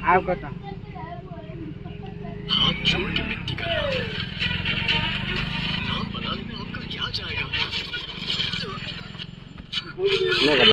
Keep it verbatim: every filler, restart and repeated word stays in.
आप कहता हाथ जोड़ के मिट्टी का नाम नाम बनाने में आपका क्या जाएगा।